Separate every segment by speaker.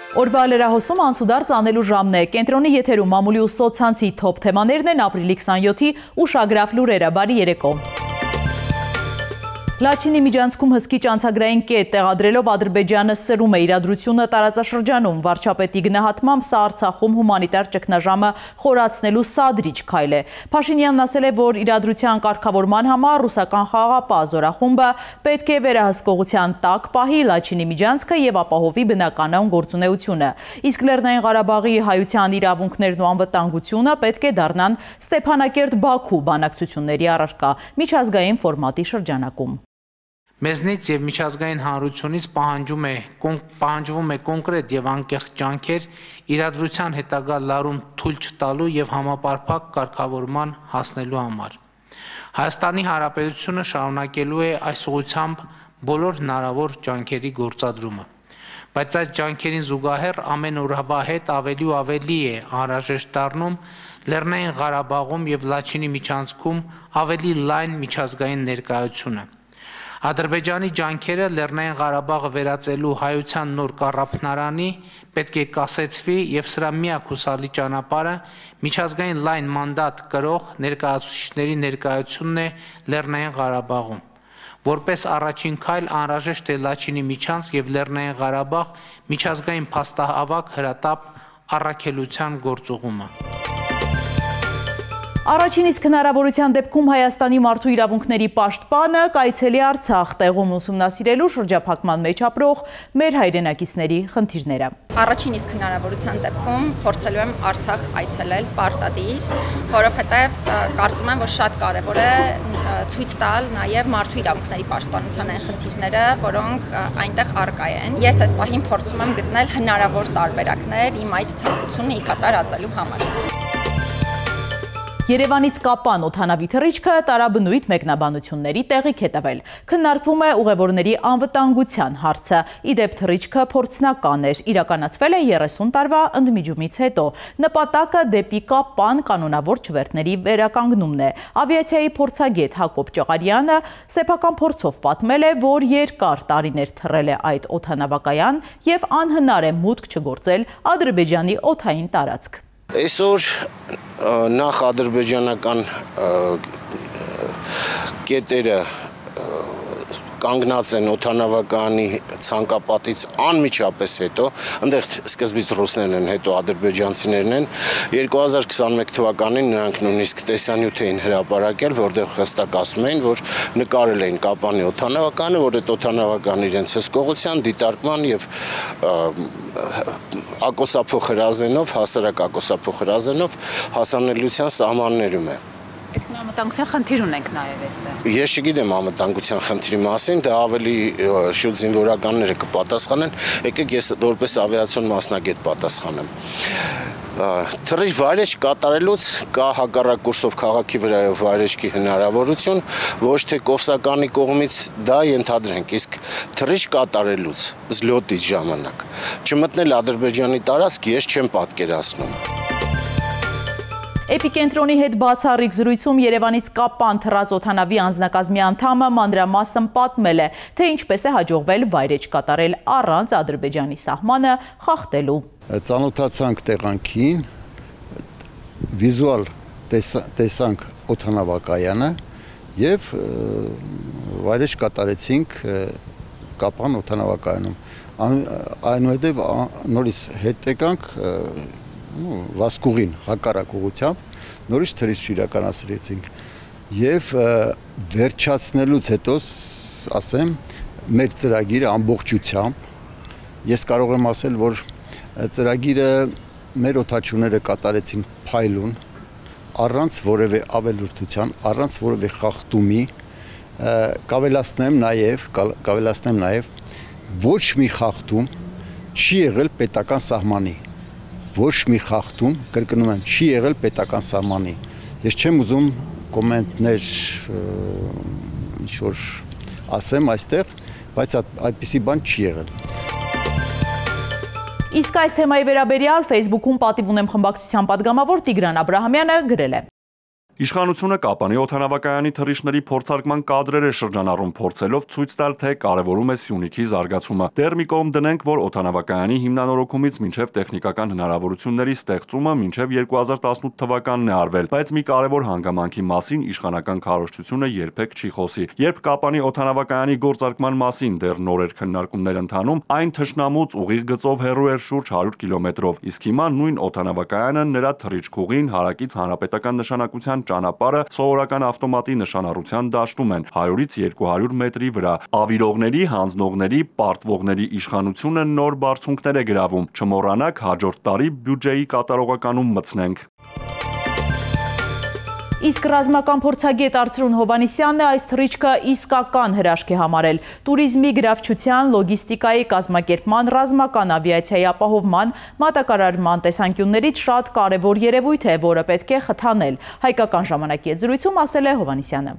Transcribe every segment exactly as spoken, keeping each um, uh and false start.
Speaker 1: Օրվա լրահոսում անցուդարձ անելու ժամն է։ Կենտրոնի եթերում մամուլի ու սոցցանցի թոփ թեմաներն են ապրիլի քսանյոթի ուշագրավ լուրերը։ Բարի երեկո։ Լաչինի միջանցքում հսկիչ անցագրային կետ տեղադրելով Ադրբեջանը սրում է իրադրությունը տարածաշրջանում։ Վարչապետի գնահատմամբ սա Արցախում հումանիտար ճգնաժամը խորացնելու սադրիչ քայլ է։ Փաշինյանն ասել է, որ իրադրության կարգավորման համար ռուսական խաղաղապահ զորախումբը պետք է վերահսկողության տակ պահի Լաչինի միջանցքը եւ ապահովի բնականon գործունեությունը։ Իսկ Լեռնային Ղարաբաղի հայության իրավունքներն ու անվտանգությունը պետք է դառնան Ստեփանակերտ-Բաքու բանակցությունների առարկա միջազգային ֆորմատի շրջանակում։
Speaker 2: Մեզնից եւ միջազգային հանրությունից պահանջում է պահանջվում է կոնկրետ եւ անկեղծ ջանքեր իրադրության հետագա լարում թույլ չտալու եւ համապարփակ կարգավորման հասնելու համար։ Հայաստանի Հանրապետությունը շարունակելու է այս ուղղությամբ բոլոր հնարավոր ջանքերի գործադրումը։ Բայց այս ջանքերին զուգահեռ ամեն օրվա հետ ավելի ու ավելի է անհրաժեշտ դառնում Լեռնային Ղարաբաղում եւ Լաչինի միջանցքում ավելի լայն միջազգային ներկայությունը։ Ադրբեջանի ջանքերը Լեռնային Ղարաբաղը վերածելու հայության նոր կառավարանի պետք է կասեցվի եւ սրա միակ հուսալի ճանապարհը միջազգային լայն մանդատ կրող ներկայացուցիչների ներկայությունն է Լեռնային Ղարաբաղում։ Որպես առաջին քայլ անհրաժեշտ է Լաչինի միջանցք եւ Լեռնային Ղարաբաղ միջազգային փաստահավաք հրատապ առաքելության գործուղումը։
Speaker 1: Առաջին իսկ հնարավորության դեպքում Հայաստանի մարդու իրավունքների պաշտպանը կայցելի Արցախ տեղում ուսումնասիրելու շրջափակման մեջ ապրող մեր հայրենակիցների խնդիրները։
Speaker 3: Առաջին իսկ հնարավորության դեպքում փորձելու եմ Արցախ այցելել պարտադիր, որովհետև կարծում եմ, որ շատ կարևոր է ցույց տալ նաև մարդու իրավունքների պաշտպանության այն խնդիրները, որոնք այնտեղ առկա են։ Ես այս պահին փորձում եմ գտնել հնարավոր տարբերակներ իմ այդ ցանկությունը ի կատար ածելու համար։
Speaker 1: Երևանից Կապան օդանավի թռիչքը տարաբնույթ մեկնաբանությունների տեղիք է տվել։ Քննարկվում է ուղևորների անվտանգության հարցը։ Իդեպ թռիչքը փորձնական էր, իրականացվել է երեսուն տարվա ընդմիջումից հետո։ Նպատակը դեպի Կապան կանոնավոր չվերթների վերականգնումն է։ Ավիացիայի փորձագետ Հակոբ Ճղարյանը սեփական փորձով պատմել է, որ երկար տարիներ թռել է այդ օդանավակայան եւ անհնար է մուտք չգործել Ադրբեջանի օդային տարածք։
Speaker 4: Այսօր նախ ադրբեջանական կետերը կանգնած են օդանավականի ցանկապատից անմիջապես հետո, այնտեղ սկզբից ռուսներն են, հետո ադրբեջանցիներն են, երկու հազար քսանմեկ թվականին նրանք նույնիսկ տեսանյութ էին հրապարակել, որտեղ հստակ ասում էին, որ նկարել էին Կապանի օդանավականը, որ այդ օդանավականը իրենց հսկողության, դիտարկման եւ ակոսափոխ հրազենով, հասարակ ակոսափոխ հրազենով հասանելիության սահմաններում է։
Speaker 5: Իսկ անվտանգության խնդիր ունենք նաև այստեղ։
Speaker 4: Ես չգիտեմ անվտանգության խնդրի մասին, դա ավելի շուտ զինվորականները կպատասխանեն, եկեք ես որպես ավիացիոն մասնագետ պատասխանեմ։ Թռիչ վայրեջք կատարելուց կա հակառակ կուրսով քաղաքի վրայով վայրեջքի հնարավորություն, ոչ թե Կովսականի կողմից դա ենթադրենք, իսկ թռիչ կատարելուց զլյոտից ժամանակ չմտնել Ադրբեջանի տարածք ես չեմ պատկերացնում։
Speaker 1: Էպիկենտրոնի հետ բացառիկ զրույցում Երևանից Կապան թռած օդանավի անձնակազմի անդամը մանրամասն պատմել է, թե ինչպես է հաջողվել վայրեջ կատարել առանց Ադրբեջանի սահմանը խախտելու։
Speaker 6: Ծանոթացանք տեղանքին, վիզուալ տեսանք օդանավակայանը եւ վայրեջ կատարեցինք Կապան օդանավակայանում։ Այնուհետև նորից հետ եկանք վասկուղին հակառակ ուղղությամբ նորից թռիչ իրականացրեցինք եւ վերջացնելուց հետո ասեմ մեր ծրագիրը ամբողջությամբ ես կարող եմ ասել որ ծրագիրը մեր օդաչուները կատարեցին փայլուն առանց որևէ ավելորդության առանց որևէ խախտումի կավելացնեմ նաեւ կավելացնեմ նաեւ ոչ մի խախտում չի եղել պետական սահմանի ոչ մի խախտում, կրկնում եմ, չի եղել պետական սահմանի։ Ես չեմ ուզում կոմենտներ ինչ-որ ասեմ այստեղ, բայց այդպիսի բան չի եղել։
Speaker 1: Իսկ այս թեմայի վերաբերյալ Facebook-ում պատիվ ունեմ խմբակցության պատգամավոր Տիգրան Աբրահամյանը գրել է.
Speaker 7: Իշխանությունը Կապանի օդանավակայանի թռիչքների փորձարկման կադրեր է շրջանառում, փորձելով ցույց տալ, թե կարևորում է Սյունիքի զարգացումը։ Դեռ մի կողմ դնենք, որ օդանավակայանի հիմնանորոգումից մինչև տեխնիկական հնարավորությունների ստեղծումը մինչև երկու հազար տասնութ թվականն է արվել, բայց մի կարևոր հանգամանքի մասին իշխանական քարոզչությունը երբեք չի խոսի։ Երբ Կապանի օդանավակայանի գործարկման մասին դեռ նոր էր քննարկումներ ընթանում, այն թշնամուց ուղիղ գծով հեռու էր շուրջ հարյուր կիլոմետրով, իսկ հիմա նույն օդանավակայանը նրա թռիչքուղին հարակից հանրապետական նշանակության ճանապարհը սովորական ավտոմատի նշանառության դաշտում են հարյուրից երկու հարյուր մետրի վրա։ Ավիրողների, հանձնողների, պարտվողների իշխանությունը նոր բարձունքներ է գրավում։ Չմոռանաք, հաջորդ տարի բյուջեի կատարողականում մտցնենք։
Speaker 1: Իսկ ռազմական փորձագետ Արծրուն Հովանիսյանն է այս թռիչքը իսկական հրաշք է համարել։ Տուրիզմի, գրավչության, լոգիստիկայի, կազմակերպման, ռազմական ավիացիայի ապահովման, մատակարարման տեսանկյուններից շատ կարևոր երևույթ է, որը պետք է խթանել։ Հայկական ժամանակի հետ զրույցում ասել է Հովանիսյանը։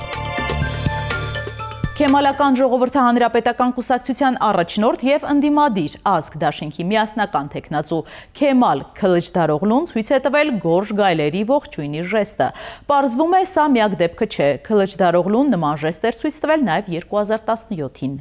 Speaker 1: Քեմալական ժողովրդը հանրապետական կուսակցության առաջնորդ եւ ընդդիմադիր ազգ դաշինքի միասնական թեկնածու Քեմալ Քլիչդարօղլուն ցույց է տվել գորշ գայլերի ողջույնի ժեստը։ Պարզվում է, սա միակ դեպքը չէ։ Քլիչդարօղլուն նման ժեստ էր ցույց տվել նաեւ երկու հազար տասնյոթին։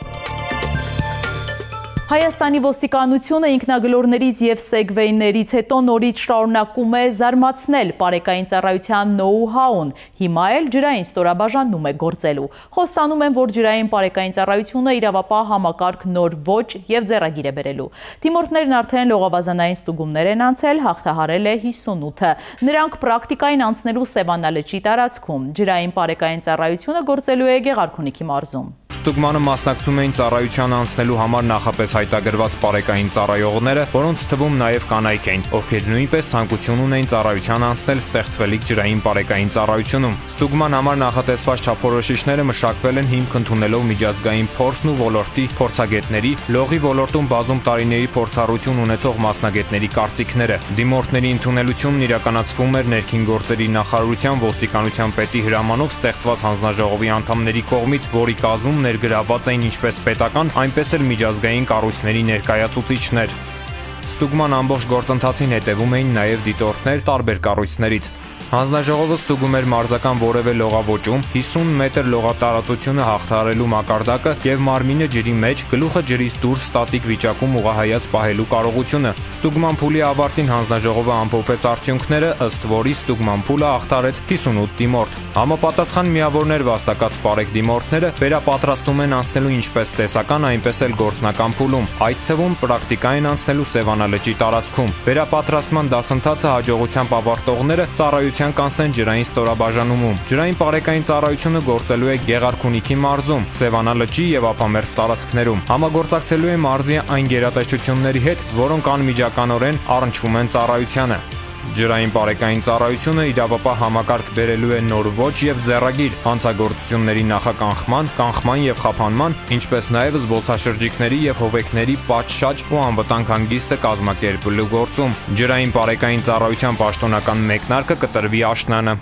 Speaker 1: Հայաստանի ոստիկանությունը ինքնագլորներից եւ սեգվեյներից հետո նորից շարունակում է զարմացնել պարեկային ծառայության նոու-հաուն, հիմա էլ ջրային ստորաբաժանում է գործելու։ Խոստանում են, որ ջրային պարեկային ծառայությունը իրավապահ համակարգ նոր ոճ եւ ձեռագիր է բերելու։ Դիմորդներն արդեն լողավազանային ստուգումներ են անցել, հաղթահարել է հիսունութը։ Նրանք պրակտիկային անցնելու Սևանա լճի տարածքում։ Ջրային պարեկային ծառայությունը գործելու է Գեղարքունիքի մարզում։
Speaker 8: Ստուգմանը մասնակցում էին ծառայության անցնելու համար նախապես հայտագրված պարեկային ծառայողները, որոնց թվում նաև կանայք էին, ովքեր նույնպես ցանկություն ունեին ծառայության անցնել ստեղծվելիք ջրային պարեկային ծառայությունում։ Ստուգման համար նախատեսված չափորոշիչները մշակվել են հիմք ընդունելով միջազգային փորձն ու ոլորտի փորձագետների, լողի ոլորտում բազում տարիների փորձառություն ունեցող մասնագետների կարծիքները։ Դիմորդների ընդունելությունն իրականացվում էր ներքին գործերի նախարարության ոստիկանության պետի հրամանով ստեղծված հանձնաժողովի անդամների կողմից, որի կազմում ներգրավված էին ինչպես պետական, այնպես էլ միջազգային կառույցների ներկայացուցիչներ։ Ստուգման ամբողջ գործընթացին հետևում էին նաև դիտորդներ տարբեր կառույցներից։ Հանձնաժողովը ստուգում էր մարզական որևէ լողավոճում հիսուն մետր լողատարածությունը հաղթահարելու մակարդակը եւ մարմինը ջրի մեջ, գլուխը ջրից դուրս ստատիկ վիճակում ուղղահայաց պահելու կարողությունը։ Ստուգման փուլի ավարտին հանձնաժողովը ամփոփեց արդյունքները, ըստ որի ստուգման փուլը հաղթահարեց հիսունութ դիմորդ։ Համապատասխան միավորներ վաստակած պարեկ դիմորդները վերապատրաստում են անցնելու ինչպես տեսական, այնպես էլ գործնական փուլում, այդ թվում պրակտիկային անցնելու Սևանա լճի տարածքում։ Վերապատրաստման դասընթացը հաջողությամբ ավարտողները ծառայության կանցնեն ջրային ստորաբաժանումում։ Ջրային պարեկային ծառայությունը գործելու է Գեղարքունիքի մարզում, Սևանա լճի եւ ափամերձ տարածքներում։ Համագործակցելու է մարզի այն գերատեսչությունների հետ, որոնք անմիջականորեն առնչվում են ծառայությանը։ Ջրային պարեկային ծառայությունը իրավապահ համակարգ բերելու է նոր ոճ եւ ձեռագիր հանցագործությունների նախականխման, կանխման եւ խափանման, ինչպես նաեւ զբոսաշրջիկների եւ հովեկների պատշաճ ու անվտանգ հանգիստը կազմակերպելու գործում։ Ջրային պարեկային ծառայության պաշտոնական մեկնարկը կտրվի աշնանը։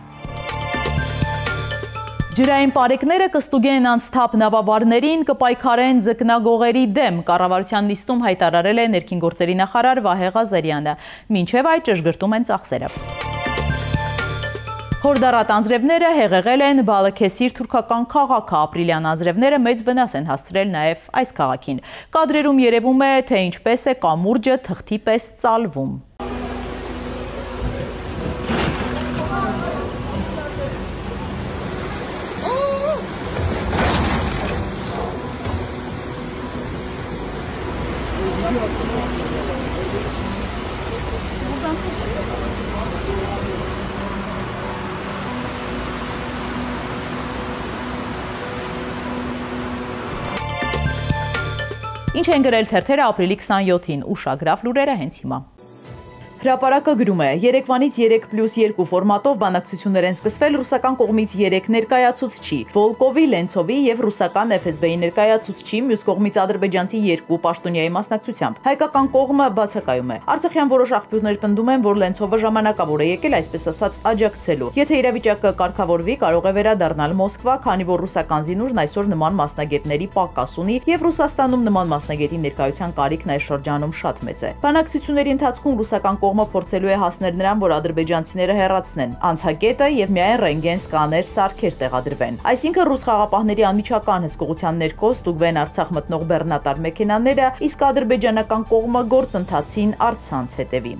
Speaker 1: Ջրային պարեկները կստուգեն անցթափ նավավարներին, կպայքարեն ձկնագողերի դեմ, կառավարության նիստում հայտարարել է ներքին գործերի նախարար Վահե Ղազարյանը, մինչև այդ ճշգրտում են ծախսերը։ Հորդառատ անձրևները հեղեղել են Բալաքեսիր թուրքական քաղաքը, ապրիլյան անձրևները մեծ վնաս են հասցրել նաև այս քաղաքին։ Կադրերում երևում է, թե ինչպես է կամուրջը թղթի պես ծալվում։ Ինչ են գրել թերթերը ապրիլի քսանյոթին, ուշագրավ լուրերը հենց հիմա։ Հրապարակը գրում է. երեկվանից երեք պլյուս երկու ֆորմատով բանակցություններ են սկսվել ռուսական կողմից երեք ներկայացուցչի՝ Վոլկովի, Լենցովի եւ ռուսական Էֆ Էս Բի-ի ներկայացուցչի, մյուս կողմից ադրբեջանցի երկու պաշտոնյայի մասնակցությամբ։ Հայկական կողմը բացակայում է։ Արցախյան որոշ աղբյուրներ պնդում են, որ Լենցովը ժամանակավոր է եկել, այսպես ասած, աջակցելու։ Եթե իրավիճակը կարգավորվի, կարող է վերադառնալ Մոսկվա, քանի որ ռուսական զինուժն այսօր նման մասնագետների պակաս ունի եւ Ռուսաստանում նման մասնագետի ներկայության կարիքն այս շրջանում շատ մեծ է։ Բանակցությունների ընթացքում ռուսական կողմը փորձելու է հասնել նրան, որ ադրբեջանցիները հեռացնեն անցակետը եւ միայն ռենտգեն սկաներ սարքեր տեղադրվեն։ Այսինքն ռուս խաղապահների անմիջական հսկողության ներքո ստուգվեն Արցախ մտնող բեռնատար մեքենաները, իսկ ադրբեջանական կողմը գործընթացին առցանց հետևի։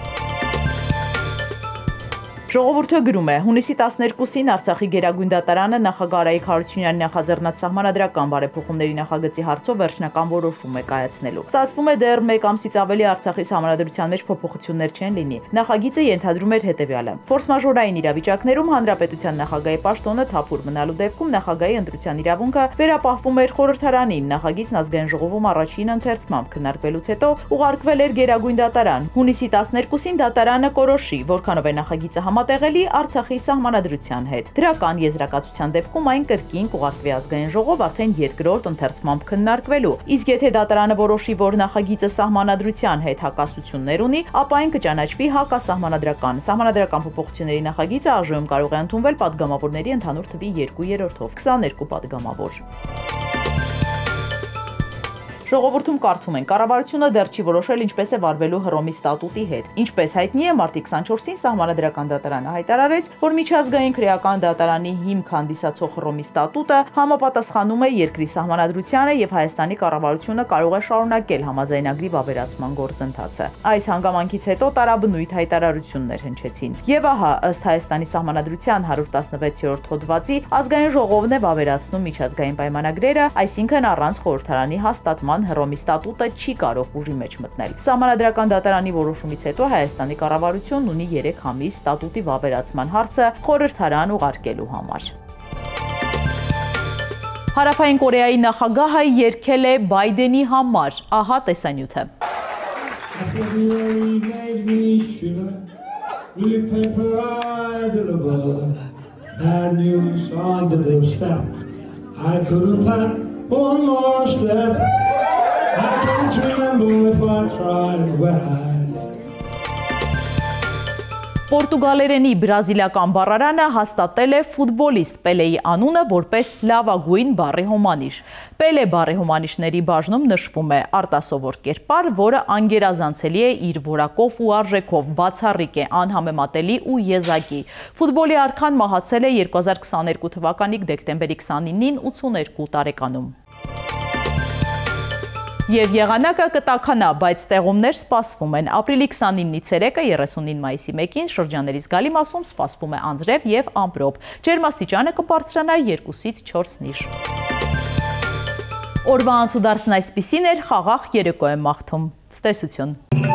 Speaker 1: Ժողովուրդը գրում է. հունիսի տասներկուսին Արցախի Գերագույն դատարանը նախագահ Արայիկ Հարությունյանի նախաձեռնած սահմանադրական բարեփոխումների նախագծի հարցով վերջնական որոշում է կայացնելու։ Ստացվում է դեռ մեկ ամսից ավելի Արցախի սահմանադրության մեջ փոփոխություններ չեն լինի։ Նախագիծը ենթադրում էր հետևյալը. ֆորսմաժորային իրավիճակներում հանրապետության նախագահի պաշտոնը թափուր մնալու դեպքում նախագահի ընտրության իրավունքը վերապահվում էր խորհրդարանին։ Նախագիծն ազգային ժողովում առաջին ընթերցմամբ քննարկվելուց հետո ուղարկվել էր Գերագույն դատարան։ Հունիսի տասներկուսին դատարանը կորոշի, որքանով է նախագիծը համատեղելի Արցախի սահմանադրության հետ։ Դրական եզրակացության դեպքում այն կրկին կուղարկվի ազգային ժողով արդեն երկրորդ ընթերցմամբ քննարկվելու։ Իսկ եթե դատարանը որոշի, որ նախագիծը սահմանադրության հետ հակասություններ ունի, ապա այն կճանաչվի հակասահմանադրական։ Սահմանադրական փոփոխությունների նախագիծը ԱԺ-ում կարող է ընդունվել պատգամավորների ընդհանուր թվի երկու երրորդով, քսաներկու պատգամավոր։ Ժողովուրդում կարդում են. կառավարությունը դեռ չի որոշել ինչպես է վարվելու Հռոմի ստատուտի հետ։ Ինչպես հայտնի է, մարտի քսանչորսին Սահմանադրական դատարանը հայտարարեց, որ միջազգային քրեական դատարանի հիմք հանդիսացող Հռոմի ստատուտը համապատասխանում է երկրի սահմանադրությանը եւ Հայաստանի կառավարությունը կարող է շարունակել համաձայնագրի վավերացման գործընթացը։ Այս հանգամանքից հետո տարաբնույթ հայտարարություններ հնչեցին։ Եվ ահա, ըստ Հայաստանի սահմանադրության հարյուր տասնվեցերորդ հոդվածի, ազգային ժողովն է վավերացնում միջազգային պայմանագրերը, այսինքն առանց խորհրդարանի հաստատման Հռոմի ստատուտը չի կարող ուժի մեջ մտնել։ Սահմանադրական դատարանի որոշումից հետո Հայաստանի կառավարությունն ունի երեք ամիս ստատուտի վավերացման հարցը խորհրդարան ուղարկելու համար։ Հարավային Կորեայի նախագահը երգել է Բայդենի համար, ահա տեսանյութը։
Speaker 9: One more step, I can't remember if I tried well.
Speaker 1: Պորտուգալերենի բրազիլական բառարանը հաստատել է ֆուտբոլիստ Պելեի անունը որպես լավագույն բառի հոմանիշ։ Պելե բառի հոմանիշների բաժնում նշվում է արտասովոր կերպար, որը անգերազանցելի է իր որակով ու արժեքով, բացառիկ է, անհամեմատելի ու եզակի։ Ֆուտբոլի արքան մահացել է երկու հազար քսաներկու թվականի դեկտեմբերի քսանինին ութսուներկու տարեկանում։ Եվ եղանակը կտաքանա, բայց տեղումներ սպասվում են։ Ապրիլի քսանինի ցերեկը երեսունին մայիսի մեկին շրջանների զգալի մասում սպասվում է անձրև եւ ամպրոպ։ Ջերմաստիճանը կբարձրանա երկուսից չորս նիշ։ Օրվա անցուդարձն այսպիսին էր, խաղաղ երեկո եմ մաղթում։ Ցտեսություն։